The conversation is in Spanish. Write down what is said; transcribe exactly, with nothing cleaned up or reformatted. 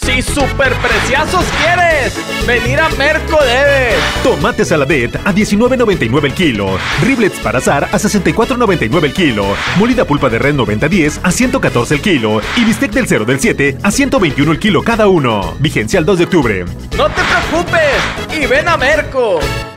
Si super preciazos quieres, venir a Merco debes. Tomate saladet a diecinueve noventa y nueve el kilo. Riblets para azar a sesenta y cuatro noventa y nueve el kilo. Molida pulpa de res noventa diez a ciento catorce el kilo. Y bistec del cero del siete a ciento veintiuno el kilo cada uno. Vigencia el dos de octubre. No te preocupes y ven a Merco.